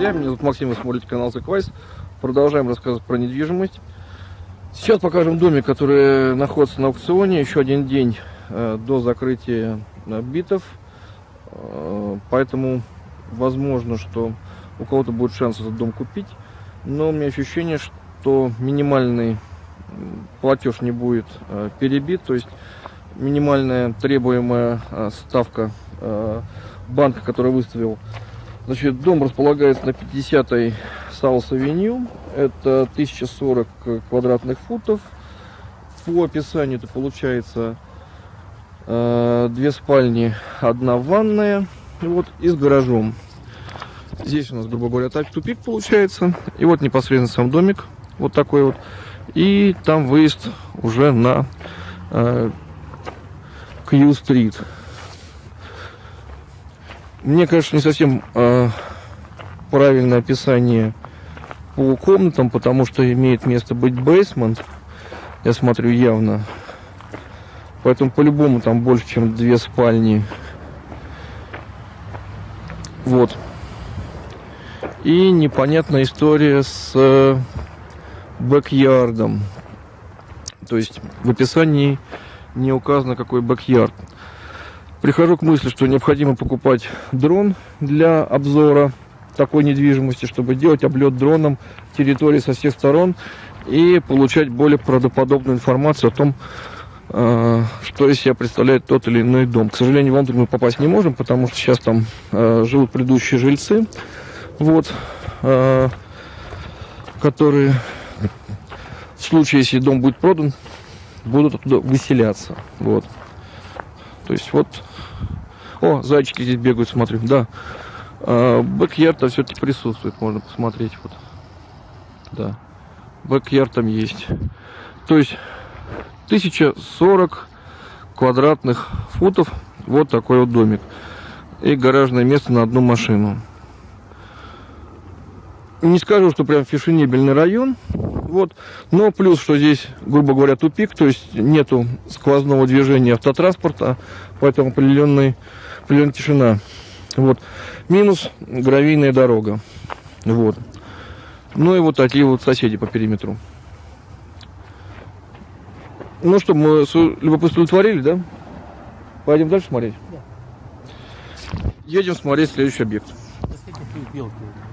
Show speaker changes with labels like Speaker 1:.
Speaker 1: друзья, меня зовут Максим, вы смотрите канал The Quest. Продолжаем рассказывать про недвижимость. Сейчас покажем домик, который находится на аукционе. Еще один день до закрытия битов. Поэтому возможно, что у кого-то будет шанс этот дом купить. Но у меня ощущение, что минимальный платеж не будет перебит. То есть минимальная требуемая ставка банка, который выставил. Значит, дом располагается на 50-й Саус-авеню. Это 1040 квадратных футов. По описанию это получается 2 спальни, 1 ванная. Вот, и с гаражом. Здесь у нас, грубо говоря, тупик получается. И вот непосредственно сам домик. Вот такой вот. И там выезд уже на Кью-стрит. Мне, конечно, не совсем правильное описание по комнатам, потому что имеет место быть бейсмент. Я смотрю явно. Поэтому по-любому там больше, чем 2 спальни. Вот. И непонятная история с бэк-ярдом. То есть в описании не указано, какой бэк-ярд. Прихожу к мысли, что необходимо покупать дрон для обзора такой недвижимости, чтобы делать облет дроном территории со всех сторон и получать более правдоподобную информацию о том, что из себя представляет тот или иной дом. К сожалению, внутрь мы попасть не можем, потому что сейчас там живут предыдущие жильцы, вот, которые в случае, если дом будет продан, будут оттуда выселяться. Вот. То есть вот. О, зайчики здесь бегают, смотрю. Да. Бэк-ярд все-таки присутствует, можно посмотреть. Вот. Да. Бэк-ярд там есть. То есть 1040 квадратных футов. Вот такой вот домик. И гаражное место на 1 машину. Не скажу, что прям фешенебельный район. Вот. Но плюс, что здесь, грубо говоря, тупик, то есть нету сквозного движения автотранспорта, поэтому определенная тишина. Вот. Минус гравийная дорога. Вот. Ну и вот такие вот соседи по периметру. Ну что, мы любопытство удовлетворили, да? Пойдем дальше смотреть? Да. Едем смотреть следующий объект.
Speaker 2: Какие белки?